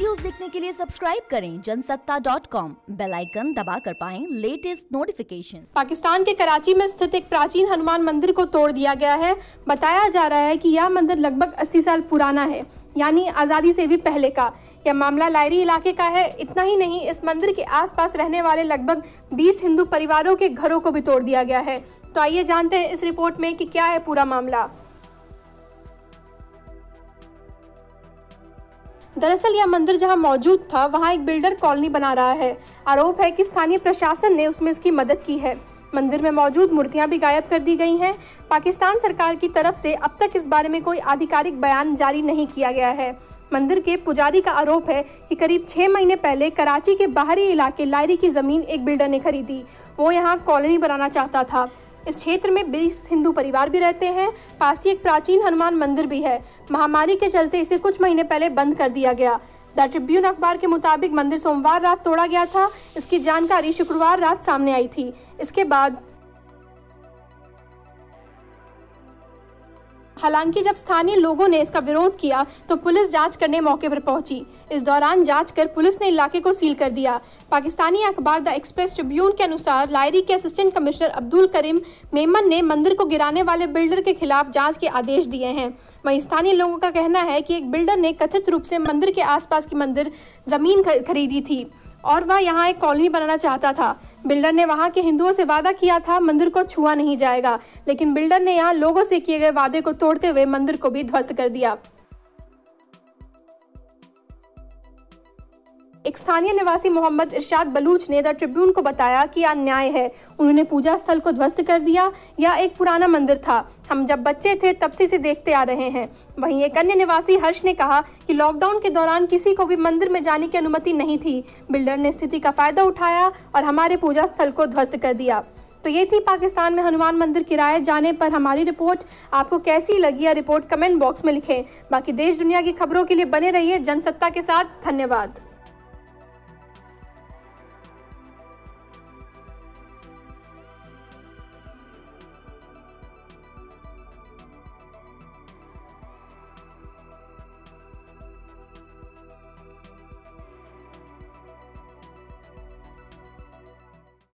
Videos देखने के लिए सब्सक्राइब करें जनसत्ता.com, बेल आइकन दबाकर पाएं लेटेस्ट नोटिफिकेशन। पाकिस्तान के कराची में स्थित एक प्राचीन हनुमान मंदिर को तोड़ दिया गया है। बताया जा रहा है कि यह मंदिर लगभग 80 साल पुराना है, यानी आज़ादी से भी पहले का। यह मामला लायरी इलाके का है। इतना ही नहीं, इस मंदिर के आसपास रहने वाले लगभग 20 हिंदू परिवारों के घरों को भी तोड़ दिया गया है। तो आइए जानते हैं इस रिपोर्ट में कि क्या है पूरा मामला। दरअसल यह मंदिर जहां मौजूद था वहां एक बिल्डर कॉलोनी बना रहा है। आरोप है कि स्थानीय प्रशासन ने उसमें इसकी मदद की है। मंदिर में मौजूद मूर्तियां भी गायब कर दी गई हैं। पाकिस्तान सरकार की तरफ से अब तक इस बारे में कोई आधिकारिक बयान जारी नहीं किया गया है। मंदिर के पुजारी का आरोप है कि करीब 6 महीने पहले कराची के बाहरी इलाके लायरी की जमीन एक बिल्डर ने खरीदी। वो यहाँ कॉलोनी बनाना चाहता था। इस क्षेत्र में 20 हिंदू परिवार भी रहते हैं। पास ही एक प्राचीन हनुमान मंदिर भी है। महामारी के चलते इसे कुछ महीने पहले बंद कर दिया गया। द ट्रिब्यून अखबार के मुताबिक मंदिर सोमवार रात तोड़ा गया था। इसकी जानकारी शुक्रवार रात सामने आई थी। इसके बाद हालांकि जब स्थानीय लोगों ने इसका विरोध किया तो पुलिस जांच करने मौके पर पहुंची। इस दौरान जांच कर पुलिस ने इलाके को सील कर दिया। पाकिस्तानी अखबार द एक्सप्रेस ट्रिब्यून के अनुसार लायरी के असिस्टेंट कमिश्नर अब्दुल करीम मेमन ने मंदिर को गिराने वाले बिल्डर के खिलाफ जांच के आदेश दिए हैं। वहीं स्थानीय लोगों का कहना है कि एक बिल्डर ने कथित रूप से मंदिर के आसपास की मंदिर जमीन खरीदी थी और वह यहाँ एक कॉलोनी बनाना चाहता था। बिल्डर ने वहाँ के हिंदुओं से वादा किया था मंदिर को छुआ नहीं जाएगा, लेकिन बिल्डर ने यहाँ लोगों से किए गए वादे को तोड़ते हुए मंदिर को भी ध्वस्त कर दिया। एक स्थानीय निवासी मोहम्मद इरशाद बलूच ने द ट्रिब्यून को बताया कि यह अन्याय है। उन्होंने पूजा स्थल को ध्वस्त कर दिया। यह एक पुराना मंदिर था। हम जब बच्चे थे तब से इसे देखते आ रहे हैं। वहीं एक अन्य निवासी हर्ष ने कहा कि लॉकडाउन के दौरान किसी को भी मंदिर में जाने की अनुमति नहीं थी। बिल्डर ने स्थिति का फायदा उठाया और हमारे पूजा स्थल को ध्वस्त कर दिया। तो ये थी पाकिस्तान में हनुमान मंदिर किराए जाने पर हमारी रिपोर्ट। आपको कैसी लगी यह रिपोर्ट कमेंट बॉक्स में लिखें। बाकी देश दुनिया की खबरों के लिए बने रहिए जनसत्ता के साथ। धन्यवाद।